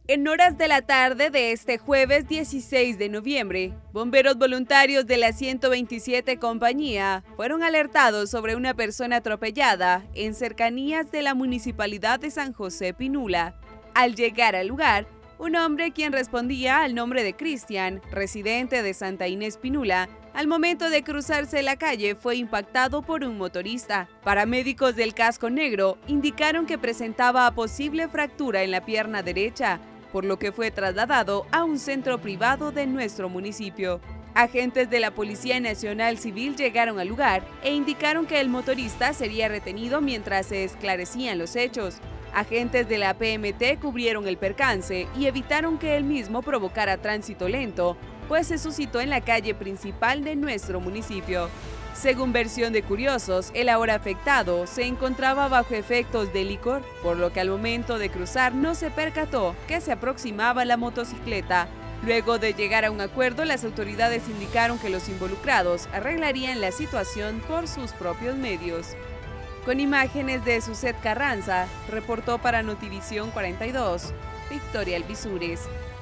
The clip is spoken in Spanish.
En horas de la tarde de este jueves 16 de noviembre, bomberos voluntarios de la 127 Compañía fueron alertados sobre una persona atropellada en cercanías de la Municipalidad de San José Pinula. Al llegar al lugar, un hombre quien respondía al nombre de Cristian, residente de Santa Inés Pinula, al momento de cruzarse la calle fue impactado por un motorista. Paramédicos del casco negro indicaron que presentaba posible fractura en la pierna derecha, por lo que fue trasladado a un centro privado de nuestro municipio. Agentes de la Policía Nacional Civil llegaron al lugar e indicaron que el motorista sería retenido mientras se esclarecían los hechos. Agentes de la PMT cubrieron el percance y evitaron que el mismo provocara tránsito lento, pues se suscitó en la calle principal de nuestro municipio. Según versión de curiosos, el ahora afectado se encontraba bajo efectos de licor, por lo que al momento de cruzar no se percató que se aproximaba la motocicleta. Luego de llegar a un acuerdo, las autoridades indicaron que los involucrados arreglarían la situación por sus propios medios. Con imágenes de Suset Carranza, reportó para Notivisión 42, Victoria Alvisures.